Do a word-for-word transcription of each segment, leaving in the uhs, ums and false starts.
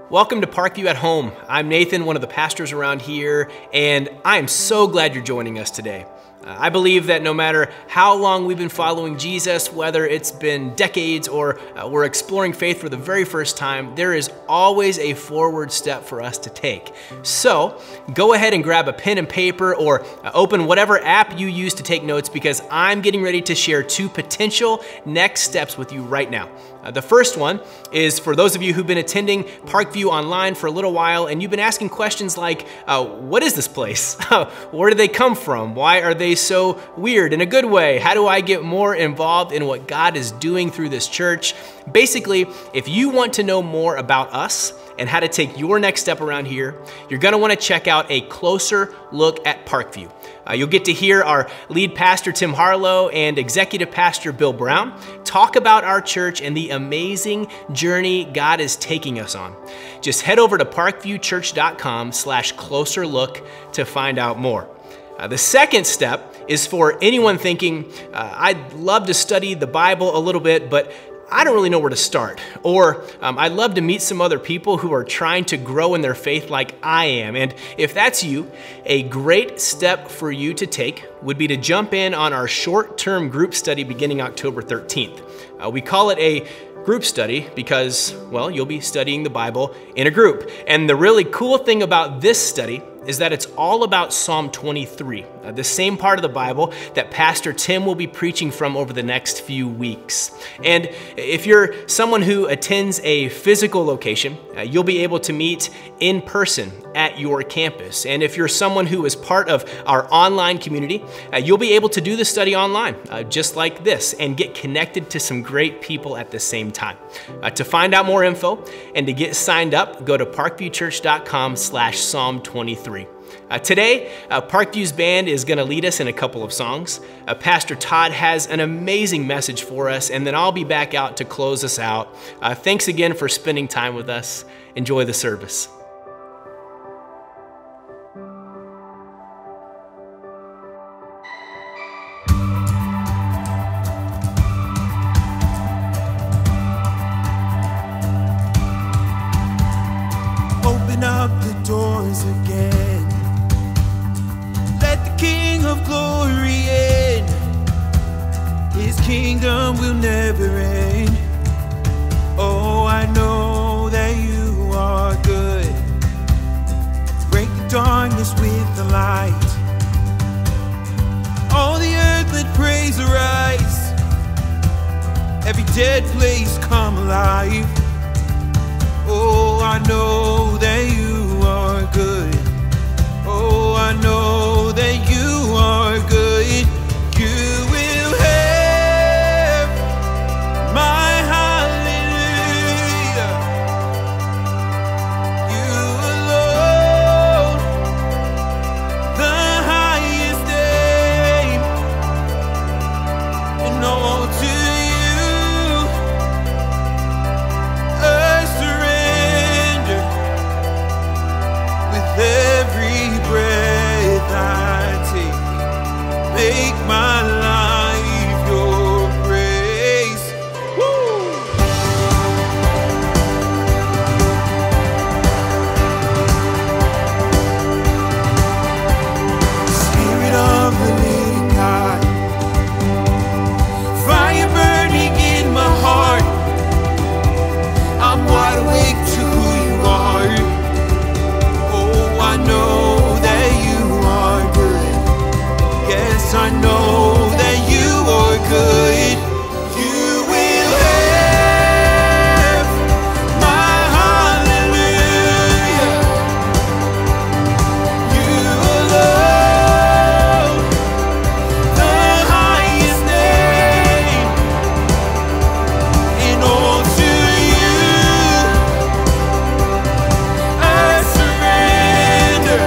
Welcome to Parkview at Home. I'm Nathan, one of the pastors around here, and I am so glad you're joining us today. Uh, I believe that no matter how long we've been following Jesus, whether it's been decades or uh, we're exploring faith for the very first time, there is always a forward step for us to take. So go ahead and grab a pen and paper or uh, open whatever app you use to take notes, because I'm getting ready to share two potential next steps with you right now. Uh, the first one is for those of you who've been attending Parkview online for a little while and you've been asking questions like, uh, what is this place? Where do they come from? Why are they so weird in a good way? How do I get more involved in what God is doing through this church? Basically, if you want to know more about us and how to take your next step around here, you're gonna wanna check out a closer look at Parkview. Uh, you'll get to hear our lead pastor, Tim Harlow, and executive pastor, Bill Brown, talk about our church and the amazing journey God is taking us on. Just head over to parkviewchurch.com slash closer look to find out more. Uh, the second step is for anyone thinking, uh, I'd love to study the Bible a little bit, but I don't really know where to start. Or um, I'd love to meet some other people who are trying to grow in their faith like I am. And if that's you, a great step for you to take would be to jump in on our short-term group study beginning October thirteenth. Uh, we call it a group study because, well, you'll be studying the Bible in a group. And the really cool thing about this study is that it's all about Psalm twenty-three, uh, the same part of the Bible that Pastor Tim will be preaching from over the next few weeks. And if you're someone who attends a physical location, uh, you'll be able to meet in person at your campus. And if you're someone who is part of our online community, uh, you'll be able to do the study online, uh, just like this, and get connected to some great people at the same time. Uh, to find out more info and to get signed up, go to parkviewchurch.com slash Psalm 23. Uh, today, uh, Parkview's band is going to lead us in a couple of songs. Uh, Pastor Todd has an amazing message for us, and then I'll be back out to close us out. Uh, thanks again for spending time with us. Enjoy the service. Open up the doors again. Let the King of Glory in. His kingdom will never end. Oh, I know that you are good. Break the darkness with the light. All the earth let praise arise. Every dead place come alive. Oh, I know that you are good. Oh, I know that you are good. You will have my hallelujah. You alone, the highest name. And all to you I surrender. With every breath I take, make my life your praise. Woo! Spirit of the living God, fire burning in my heart. I'm wide awake to who you are. I know that you are good. Yes, I know that you are good. You will have my hallelujah. You alone, the highest name. And all to you I surrender.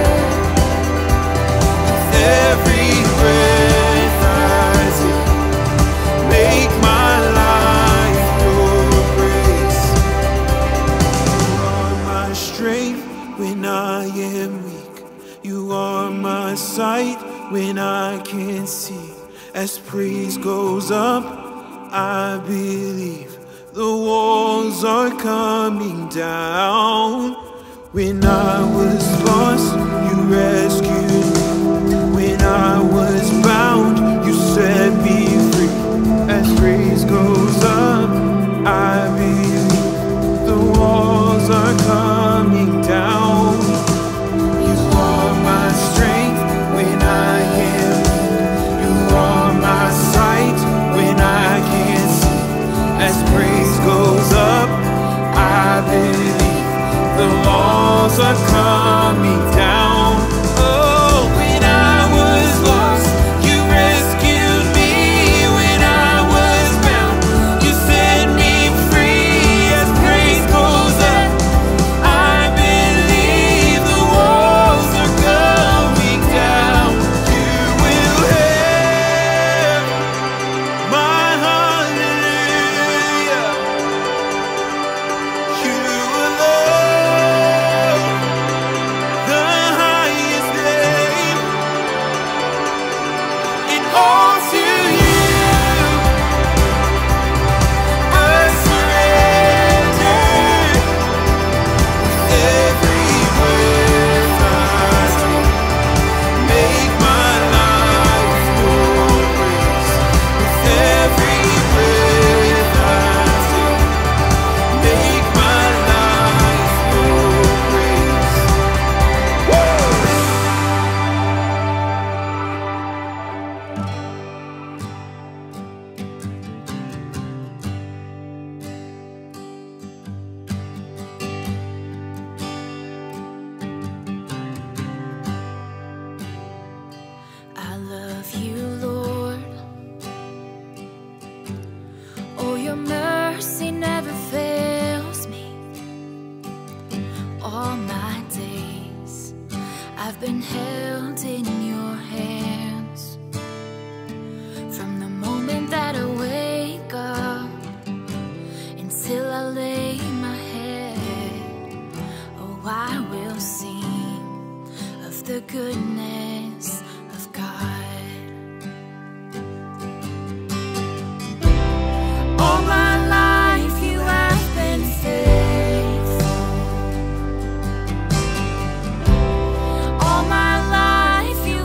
Every breath I take, make my life your praise. You are my strength when I am weak. You are my sight when I can't see. As praise goes up, I believe the walls walls are coming down. When I was lost, you rescued me. When I was bound, you set me free. As praise goes up, I believe the walls are coming down. You are my strength when I am weak. You are my sight when I can't see. As praise goes up, I believe the walls are coming down. Oh, when I was lost, you rescued me. When I was bound, you set me free. As praise goes up, I believe the walls are coming down. You will have my hallelujah. You alone, the highest name. And all to you I surrender. Every breath I take, make my life your grace. With every breath I take, make my life your grace. I love you, Lord. Oh, your mercy never fails me. All my days I've been held in your hands. From the moment that I wake up until I lay my head, oh, I will sing of the goodness of God. All my life you have been faithful. All my life you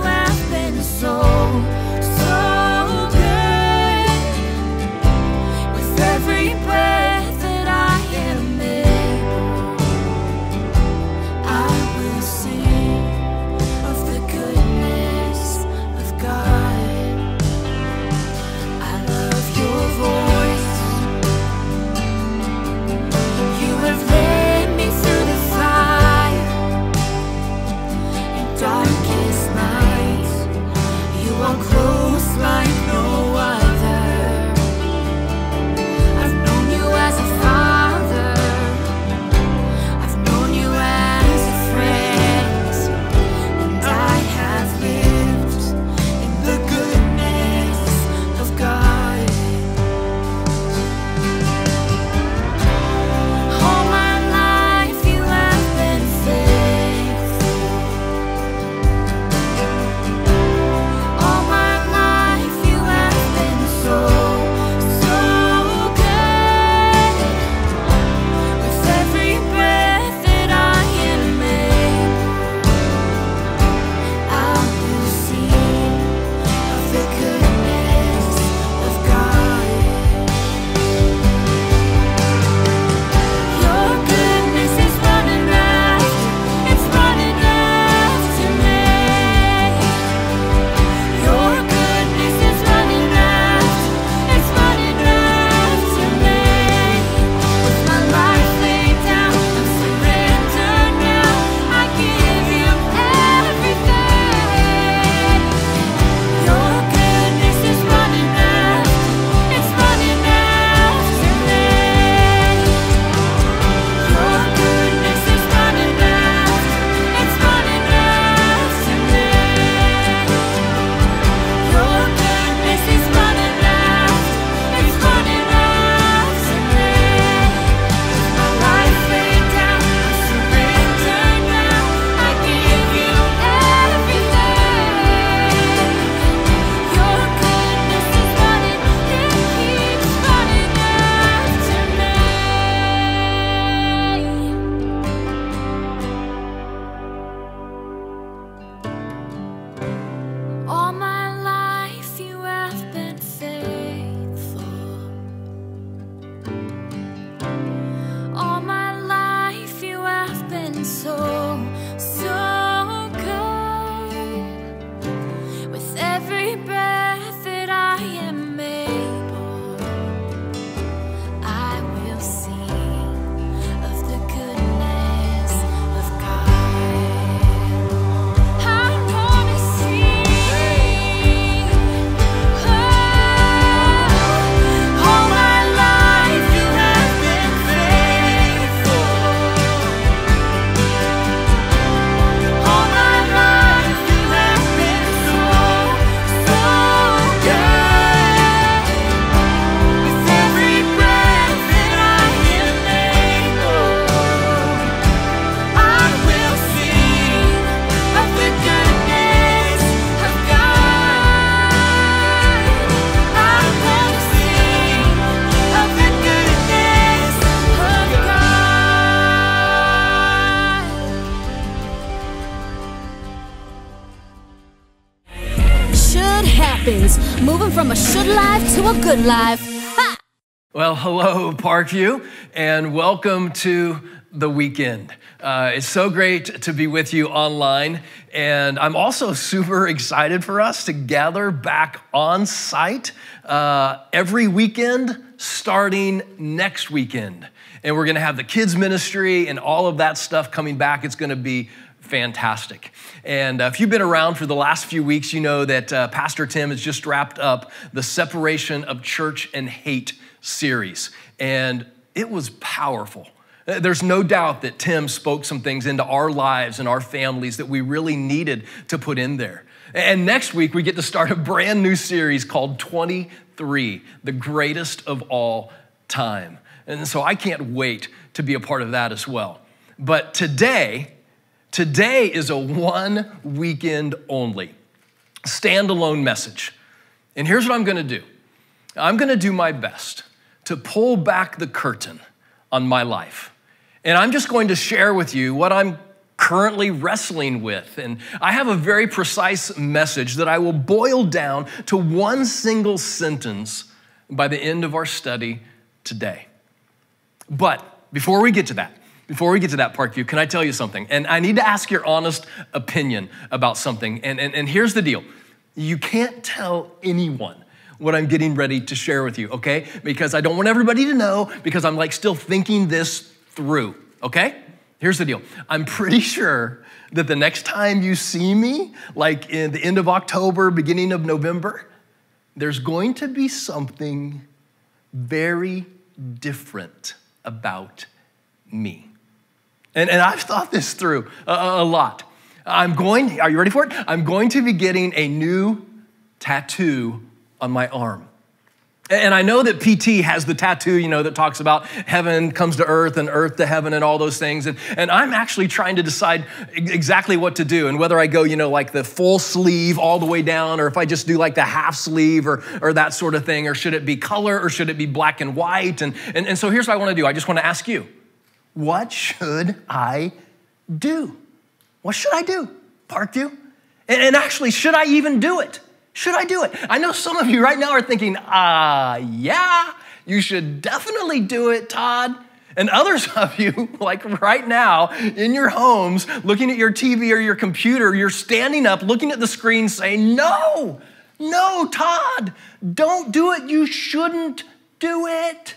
good life to a good life. Ha! Well, hello, Parkview, and welcome to the weekend. Uh, it's so great to be with you online, and I'm also super excited for us to gather back on site uh, every weekend starting next weekend. And we're gonna have the kids ministry and all of that stuff coming back. It's gonna be fantastic. And uh, if you've been around for the last few weeks, you know that uh, Pastor Tim has just wrapped up the Separation of Church and Hate series. And it was powerful. There's no doubt that Tim spoke some things into our lives and our families that we really needed to put in there. And next week, we get to start a brand new series called twenty-three, the greatest of all time. And so I can't wait to be a part of that as well. But today, today is a one weekend only standalone message. And here's what I'm gonna do. I'm gonna do my best to pull back the curtain on my life. And I'm just going to share with you what I'm currently wrestling with. And I have a very precise message that I will boil down to one single sentence by the end of our study today. But before we get to that, before we get to that, Parkview, can I tell you something? And I need to ask your honest opinion about something. And, and, and here's the deal. You can't tell anyone what I'm getting ready to share with you, okay? Because I don't want everybody to know, because I'm like still thinking this through, okay? Here's the deal. I'm pretty sure that the next time you see me, like in the end of October, beginning of November, there's going to be something very different about me. And, and I've thought this through a, a lot. I'm going, are you ready for it? I'm going to be getting a new tattoo on my arm. And I know that P T has the tattoo, you know, that talks about heaven comes to earth and earth to heaven and all those things. And, and I'm actually trying to decide exactly what to do and whether I go, you know, like the full sleeve all the way down, or if I just do like the half sleeve or, or that sort of thing, or should it be color or should it be black and white? And, and, and so here's what I want to do. I just want to ask you, what should I do? What should I do, Parkview? And, and actually, should I even do it? Should I do it? I know some of you right now are thinking, ah, uh, yeah, you should definitely do it, Todd. And others of you, like right now, in your homes, looking at your T V or your computer, you're standing up, looking at the screen saying, no, no, Todd, don't do it. You shouldn't do it.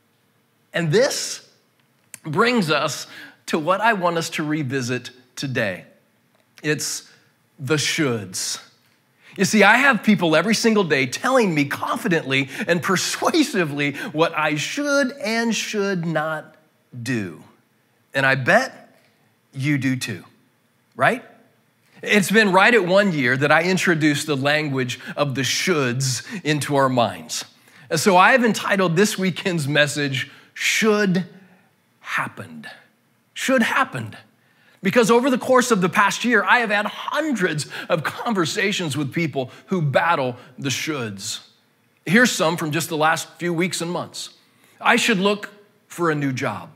And this brings us to what I want us to revisit today. It's the shoulds. You see, I have people every single day telling me confidently and persuasively what I should and should not do. And I bet you do too, right? It's been right at one year that I introduced the language of the shoulds into our minds. And so I have entitled this weekend's message, Should Happened. Should Happened. Because over the course of the past year, I have had hundreds of conversations with people who battle the shoulds. Here's some from just the last few weeks and months. I should look for a new job.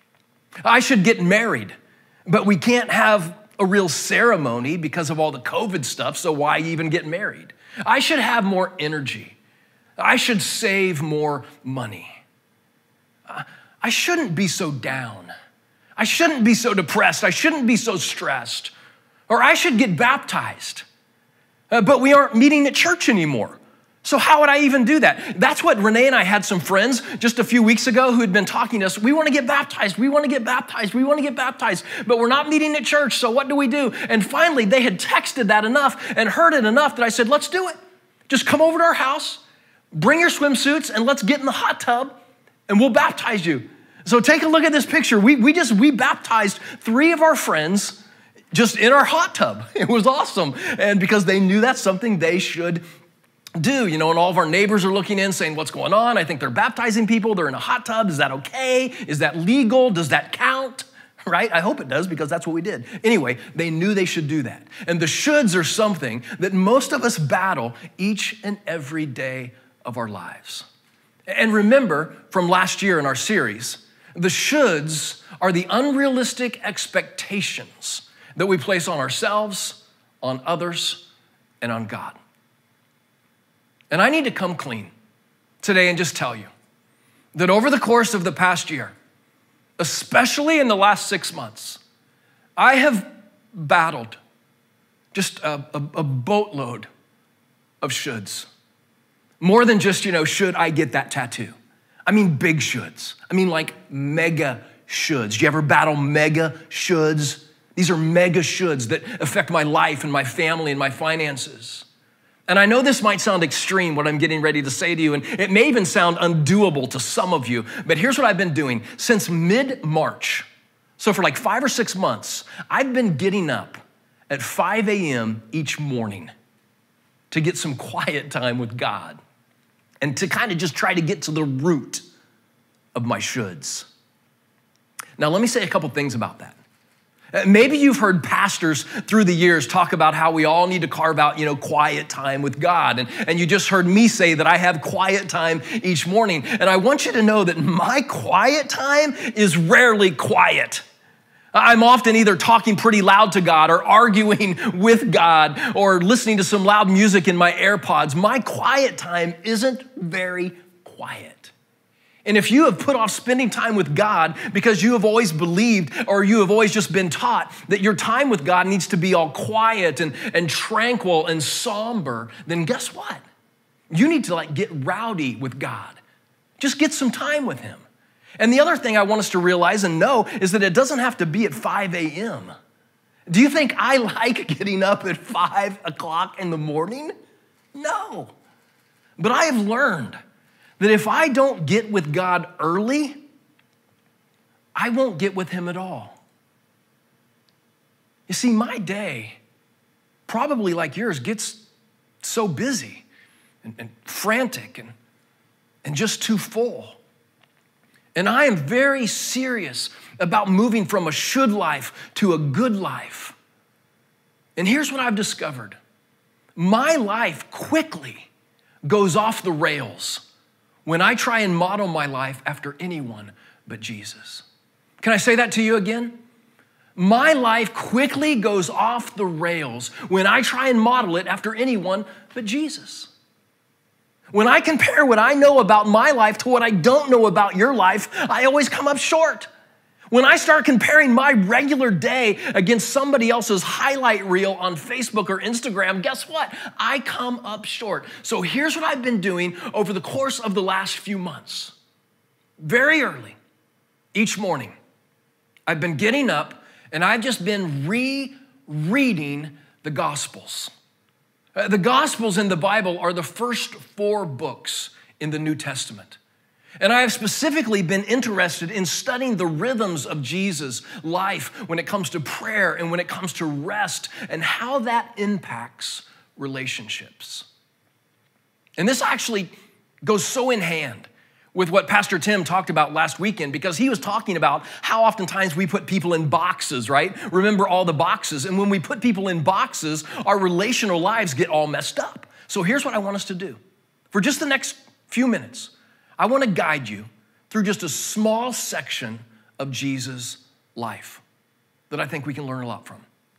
I should get married, but we can't have a real ceremony because of all the COVID stuff, so why even get married? I should have more energy. I should save more money. I shouldn't be so down. I shouldn't be so depressed. I shouldn't be so stressed. Or I should get baptized. Uh, but we aren't meeting at church anymore. So how would I even do that? That's what Renee and I had some friends just a few weeks ago who had been talking to us. We want to get baptized. We want to get baptized. We want to get baptized. But we're not meeting at church. So what do we do? And finally, they had texted that enough and heard it enough that I said, let's do it. Just come over to our house, bring your swimsuits, and let's get in the hot tub and we'll baptize you. So take a look at this picture. We, we just, we baptized three of our friends just in our hot tub. It was awesome. And because they knew that's something they should do, you know, and all of our neighbors are looking in saying, what's going on? I think they're baptizing people. They're in a hot tub. Is that okay? Is that legal? Does that count? Right? I hope it does because that's what we did. Anyway, they knew they should do that. And the shoulds are something that most of us battle each and every day of our lives. And remember from last year in our series, the shoulds are the unrealistic expectations that we place on ourselves, on others, and on God. And I need to come clean today and just tell you that over the course of the past year, especially in the last six months, I have battled just a, a, a boatload of shoulds. More than just, you know, should I get that tattoo? I mean big shoulds. I mean like mega shoulds. Do you ever battle mega shoulds? These are mega shoulds that affect my life and my family and my finances. And I know this might sound extreme, what I'm getting ready to say to you, and it may even sound undoable to some of you, but here's what I've been doing. Since mid-March, so for like five or six months, I've been getting up at five a.m. each morning to get some quiet time with God and to kind of just try to get to the root of my shoulds. Now, let me say a couple things about that. Maybe you've heard pastors through the years talk about how we all need to carve out, you know, quiet time with God. And, and you just heard me say that I have quiet time each morning. And I want you to know that my quiet time is rarely quiet. I'm often either talking pretty loud to God or arguing with God or listening to some loud music in my AirPods. My quiet time isn't very quiet. And if you have put off spending time with God because you have always believed or you have always just been taught that your time with God needs to be all quiet and, and tranquil and somber, then guess what? You need to like get rowdy with God. Just get some time with him. And the other thing I want us to realize and know is that it doesn't have to be at five a.m. Do you think I like getting up at five o'clock in the morning? No. But I have learned that if I don't get with God early, I won't get with him at all. You see, my day, probably like yours, gets so busy and, and frantic and, and just too full. And I am very serious about moving from a should life to a good life. And here's what I've discovered. My life quickly goes off the rails when I try and model my life after anyone but Jesus. Can I say that to you again? My life quickly goes off the rails when I try and model it after anyone but Jesus. When I compare what I know about my life to what I don't know about your life, I always come up short. When I start comparing my regular day against somebody else's highlight reel on Facebook or Instagram, guess what? I come up short. So here's what I've been doing over the course of the last few months. Very early, each morning, I've been getting up and I've just been rereading the Gospels. Uh, the Gospels in the Bible are the first four books in the New Testament. And I have specifically been interested in studying the rhythms of Jesus' life when it comes to prayer and when it comes to rest and how that impacts relationships. And this actually goes so in hand with what Pastor Tim talked about last weekend, because he was talking about how oftentimes we put people in boxes, right? Remember all the boxes. And when we put people in boxes, our relational lives get all messed up. So here's what I want us to do. For just the next few minutes, I want to guide you through just a small section of Jesus' life that I think we can learn a lot from.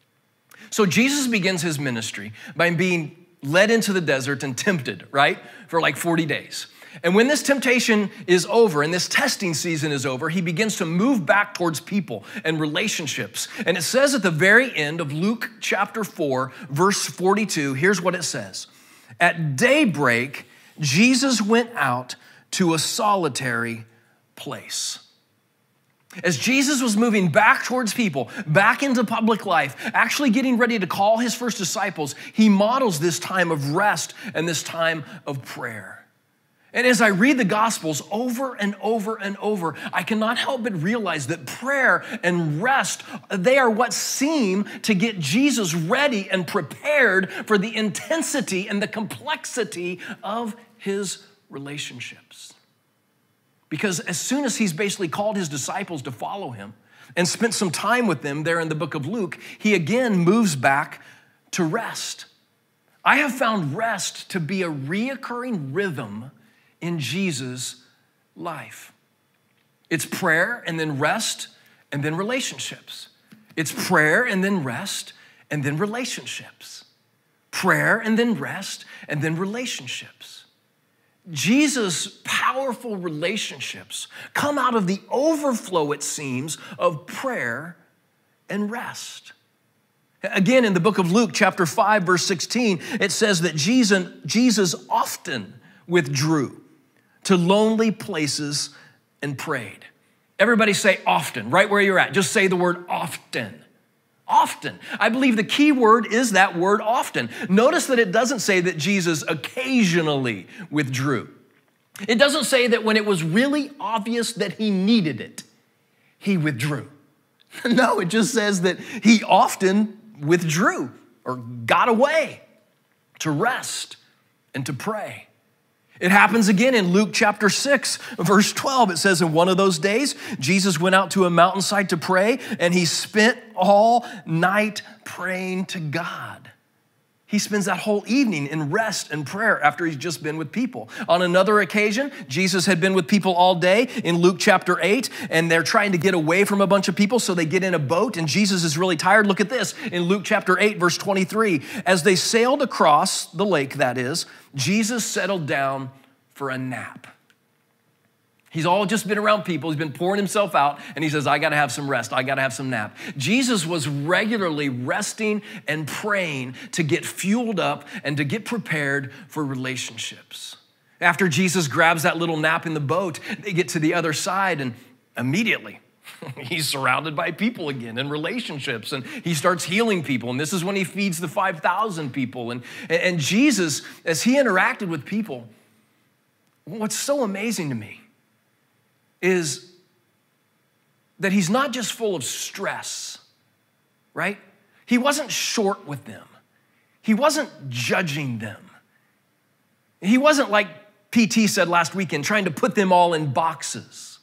So Jesus begins his ministry by being led into the desert and tempted, right? For like forty days. And when this temptation is over and this testing season is over, he begins to move back towards people and relationships. And it says at the very end of Luke chapter four, verse forty-two, here's what it says. At daybreak, Jesus went out to a solitary place. As Jesus was moving back towards people, back into public life, actually getting ready to call his first disciples, he models this time of rest and this time of prayer. And as I read the Gospels over and over and over, I cannot help but realize that prayer and rest, they are what seem to get Jesus ready and prepared for the intensity and the complexity of his relationships. Because as soon as he's basically called his disciples to follow him and spent some time with them there in the book of Luke, he again moves back to rest. I have found rest to be a reoccurring rhythm in Jesus' life. It's prayer and then rest and then relationships. It's prayer and then rest and then relationships. Prayer and then rest and then relationships. Jesus' powerful relationships come out of the overflow, it seems, of prayer and rest. Again, in the book of Luke, chapter five, verse sixteen, it says that Jesus, Jesus often withdrew to lonely places and prayed. Everybody say often, right where you're at. Just say the word often. Often. I believe the key word is that word often. Notice that it doesn't say that Jesus occasionally withdrew. It doesn't say that when it was really obvious that he needed it, he withdrew. No, it just says that he often withdrew or got away to rest and to pray. It happens again in Luke chapter six, verse twelve. It says, in one of those days, Jesus went out to a mountainside to pray, and he spent all night praying to God. He spends that whole evening in rest and prayer after he's just been with people. On another occasion, Jesus had been with people all day in Luke chapter eight, and they're trying to get away from a bunch of people, so they get in a boat, and Jesus is really tired. Look at this in Luke chapter eight, verse twenty-three. As they sailed across the lake, that is, Jesus settled down for a nap. He's all just been around people. He's been pouring himself out, and he says, I got to have some rest. I got to have some nap. Jesus was regularly resting and praying to get fueled up and to get prepared for relationships. After Jesus grabs that little nap in the boat, they get to the other side, and immediately he's surrounded by people again in relationships, and he starts healing people. And this is when he feeds the five thousand people. And, and Jesus, as he interacted with people, what's so amazing to me is that he's not just full of stress, right? He wasn't short with them. He wasn't judging them. He wasn't, like P T said last weekend, trying to put them all in boxes.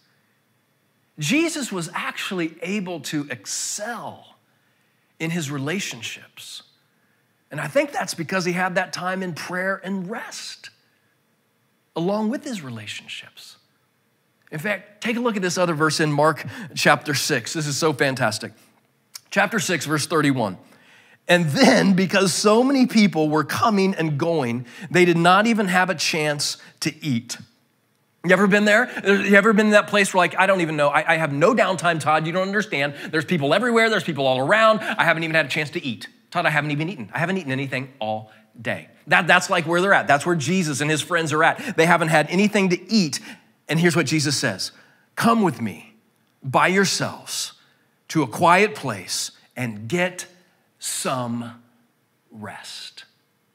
Jesus was actually able to excel in his relationships. And I think that's because he had that time in prayer and rest along with his relationships. In fact, take a look at this other verse in Mark chapter six. This is so fantastic. Chapter six, verse thirty-one. And then, because so many people were coming and going, they did not even have a chance to eat. You ever been there? You ever been in that place where, like, I don't even know, I, I have no downtime, Todd, you don't understand. There's people everywhere, there's people all around. I haven't even had a chance to eat. Todd, I haven't even eaten. I haven't eaten anything all day. That, that's like where they're at. That's where Jesus and his friends are at. They haven't had anything to eat. And here's what Jesus says. Come with me by yourselves to a quiet place and get some rest.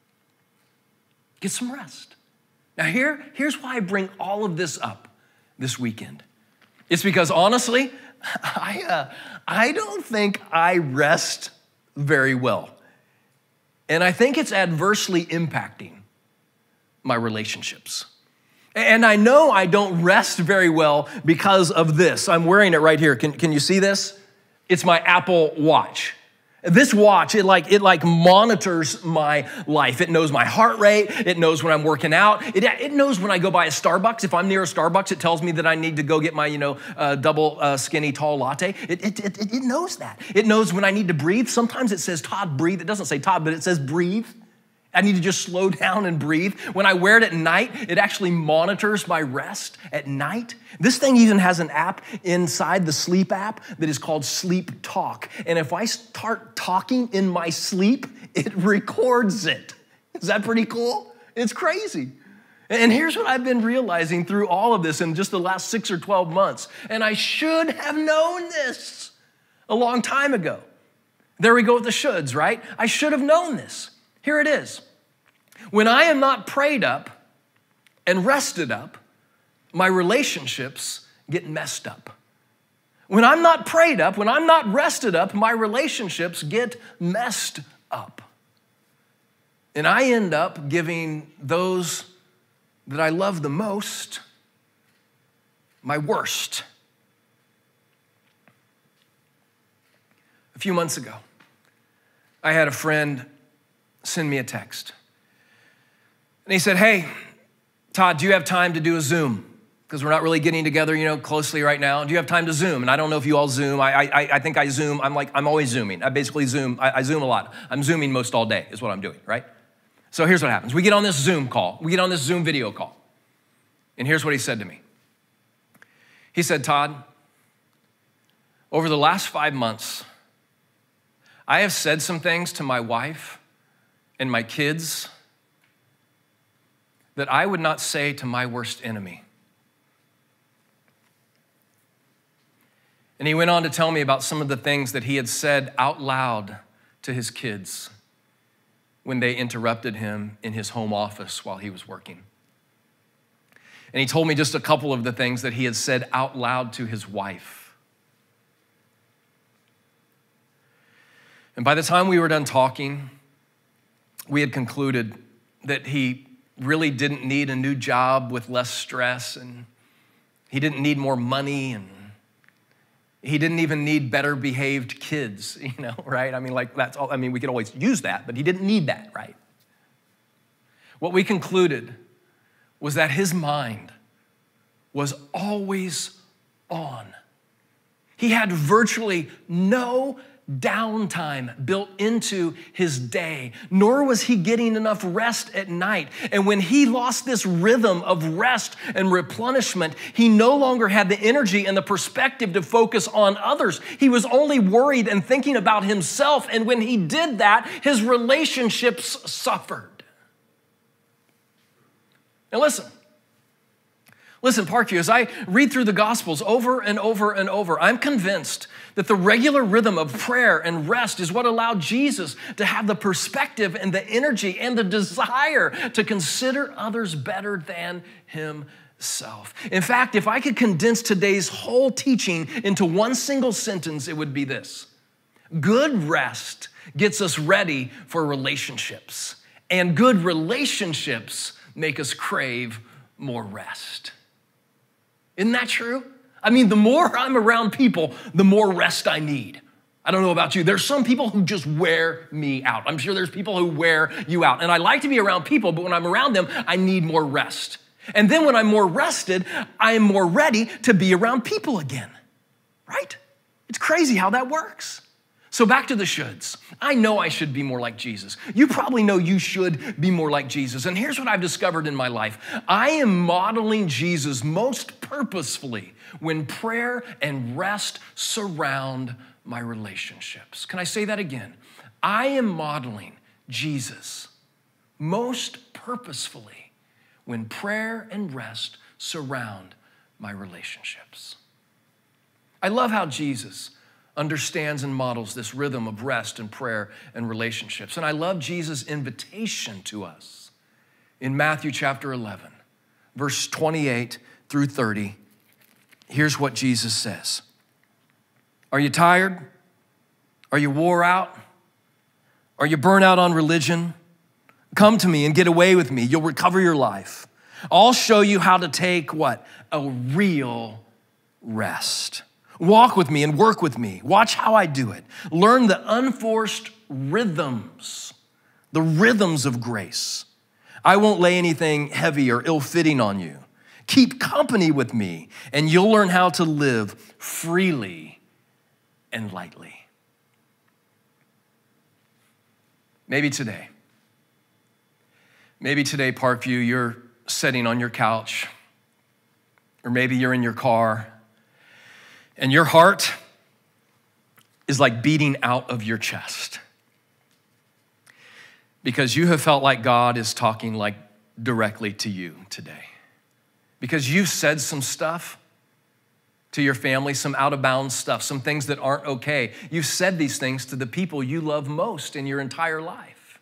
Get some rest. Now here, here's why I bring all of this up this weekend. It's because honestly, I, uh, I don't think I rest very well. And I think it's adversely impacting my relationships. And I know I don't rest very well because of this. I'm wearing it right here. Can, can you see this? It's my Apple Watch. This watch, it like, it like monitors my life. It knows my heart rate. It knows when I'm working out. It, it knows when I go by a Starbucks. If I'm near a Starbucks, it tells me that I need to go get my, you know, uh, double uh, skinny tall latte. It, it, it, it knows that. It knows when I need to breathe. Sometimes it says, Todd, breathe. It doesn't say Todd, but it says breathe. I need to just slow down and breathe. When I wear it at night, it actually monitors my rest at night. This thing even has an app inside the sleep app that is called Sleep Talk. And if I start talking in my sleep, it records it. Is that pretty cool? It's crazy. And here's what I've been realizing through all of this in just the last six or twelve months. And I should have known this a long time ago. There we go with the shoulds, right? I should have known this. Here it is. When I am not prayed up and rested up, my relationships get messed up. When I'm not prayed up, when I'm not rested up, my relationships get messed up. And I end up giving those that I love the most my worst. A few months ago, I had a friend send me a text. And he said, hey, Todd, do you have time to do a Zoom? Because we're not really getting together, you know, closely right now. Do you have time to Zoom? And I don't know if you all Zoom. I, I, I think I Zoom. I'm like, I'm always Zooming. I basically Zoom. I, I Zoom a lot. I'm Zooming most all day is what I'm doing, right? So here's what happens. We get on this Zoom call. We get on this Zoom video call. And here's what he said to me. He said, Todd, over the last five months, I have said some things to my wife and my kids that I would not say to my worst enemy. And he went on to tell me about some of the things that he had said out loud to his kids when they interrupted him in his home office while he was working. And he told me just a couple of the things that he had said out loud to his wife. And by the time we were done talking, we had concluded that he really didn't need a new job with less stress, and he didn't need more money, and he didn't even need better behaved kids, you know, right? I mean, like that's all, I mean, we could always use that, but he didn't need that, right? What we concluded was that his mind was always on. He had virtually no downtime built into his day, nor was he getting enough rest at night. And when he lost this rhythm of rest and replenishment, he no longer had the energy and the perspective to focus on others. He was only worried and thinking about himself. And when he did that, his relationships suffered. Now listen, listen, Parkview, as I read through the Gospels over and over and over, I'm convinced that the regular rhythm of prayer and rest is what allowed Jesus to have the perspective and the energy and the desire to consider others better than himself. In fact, if I could condense today's whole teaching into one single sentence, it would be this: good rest gets us ready for relationships, and good relationships make us crave more rest. Isn't that true? I mean, the more I'm around people, the more rest I need. I don't know about you. There's some people who just wear me out. I'm sure there's people who wear you out. And I like to be around people, but when I'm around them, I need more rest. And then when I'm more rested, I am more ready to be around people again, right? It's crazy how that works. So back to the shoulds. I know I should be more like Jesus. You probably know you should be more like Jesus. And here's what I've discovered in my life. I am modeling Jesus most purposefully when prayer and rest surround my relationships. Can I say that again? I am modeling Jesus most purposefully when prayer and rest surround my relationships. I love how Jesus understands and models this rhythm of rest and prayer and relationships. And I love Jesus' invitation to us in Matthew chapter eleven, verse twenty-eight through thirty. Here's what Jesus says. Are you tired? Are you wore out? Are you burnt out on religion? Come to me and get away with me. You'll recover your life. I'll show you how to take what? A real rest. Walk with me and work with me. Watch how I do it. Learn the unforced rhythms, the rhythms of grace. I won't lay anything heavy or ill-fitting on you. Keep company with me, and you'll learn how to live freely and lightly. Maybe today, maybe today, Parkview, you're sitting on your couch, or maybe you're in your car, and your heart is like beating out of your chest because you have felt like God is talking like directly to you today. Because you've said some stuff to your family, some out of bounds stuff, some things that aren't okay. You've said these things to the people you love most in your entire life.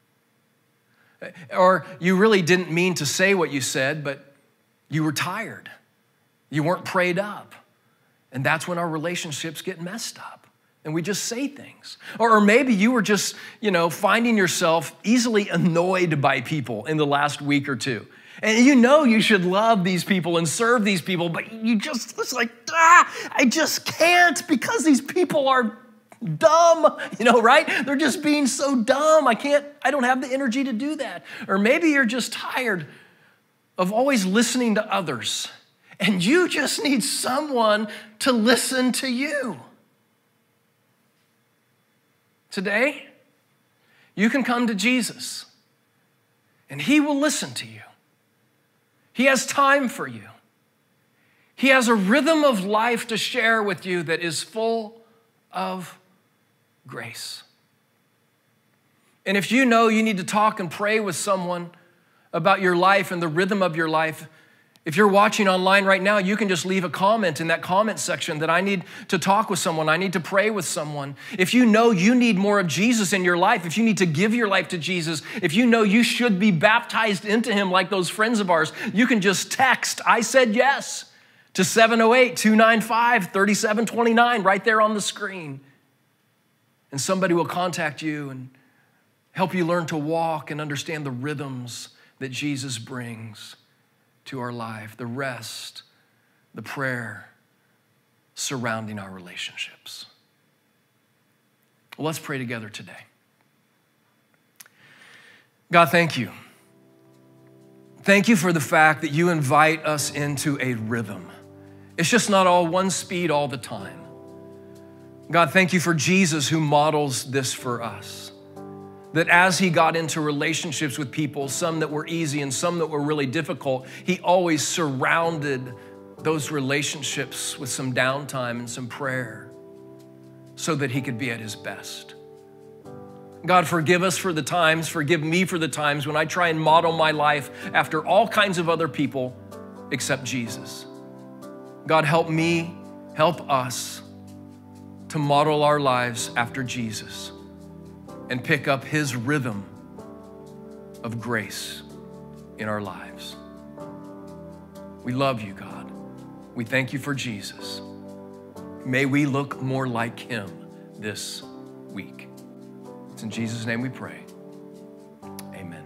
Or you really didn't mean to say what you said, but you were tired. You weren't prayed up. And that's when our relationships get messed up and we just say things. Or, or maybe you were just, you know, finding yourself easily annoyed by people in the last week or two. And you know you should love these people and serve these people, but you just, it's like, ah, I just can't because these people are dumb, you know, right? They're just being so dumb. I can't, I don't have the energy to do that. Or maybe you're just tired of always listening to others. And you just need someone to listen to you. Today, you can come to Jesus, and he will listen to you. He has time for you. He has a rhythm of life to share with you that is full of grace. And if you know you need to talk and pray with someone about your life and the rhythm of your life, if you're watching online right now, you can just leave a comment in that comment section that I need to talk with someone, I need to pray with someone. If you know you need more of Jesus in your life, if you need to give your life to Jesus, if you know you should be baptized into him like those friends of ours, you can just text, I said yes, to seven oh eight, two nine five, three seven two nine right there on the screen. And somebody will contact you and help you learn to walk and understand the rhythms that Jesus brings to our life, the rest, the prayer surrounding our relationships. Well, let's pray together today. God, thank you. Thank you for the fact that you invite us into a rhythm. It's just not all one speed all the time. God, thank you for Jesus who models this for us. That as he got into relationships with people, some that were easy and some that were really difficult, he always surrounded those relationships with some downtime and some prayer so that he could be at his best. God, forgive us for the times, forgive me for the times when I try and model my life after all kinds of other people except Jesus. God, help me, help us to model our lives after Jesus and pick up his rhythm of grace in our lives. We love you, God. We thank you for Jesus. May we look more like him this week. It's in Jesus' name we pray. Amen.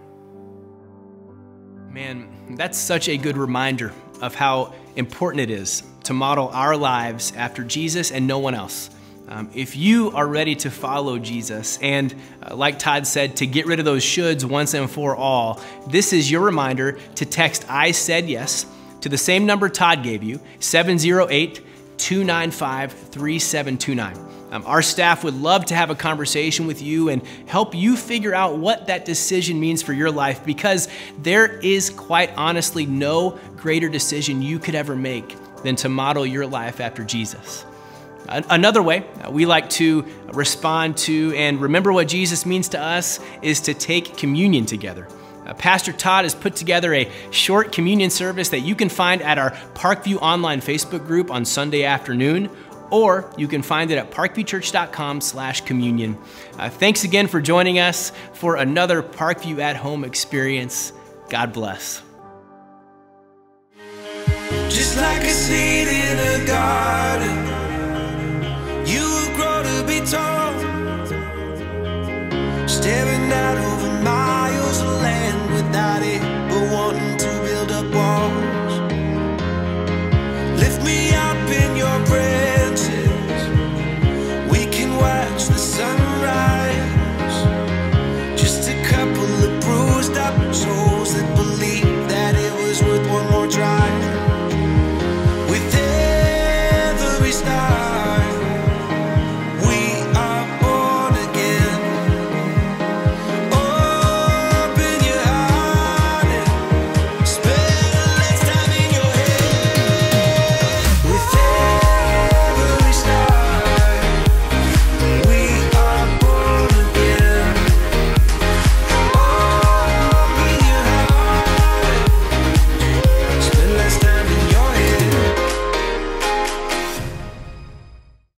Man, that's such a good reminder of how important it is to model our lives after Jesus and no one else. Um, if you are ready to follow Jesus and, uh, like Todd said, to get rid of those shoulds once and for all, this is your reminder to text I said yes to the same number Todd gave you, seven oh eight, two nine five, three seven two nine. Um, our staff would love to have a conversation with you and help you figure out what that decision means for your life, because there is quite honestly no greater decision you could ever make than to model your life after Jesus. Another way we like to respond to and remember what Jesus means to us is to take communion together. Uh, Pastor Todd has put together a short communion service that you can find at our Parkview online Facebook group on Sunday afternoon, or you can find it at parkviewchurch.com slash communion. Uh, thanks again for joining us for another Parkview at Home experience. God bless. Just like a seed in a garden.